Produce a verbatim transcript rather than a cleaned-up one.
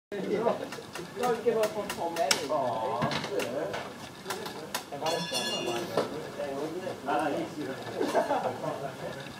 Don't give up on Tom Eddie. Aww. Yeah.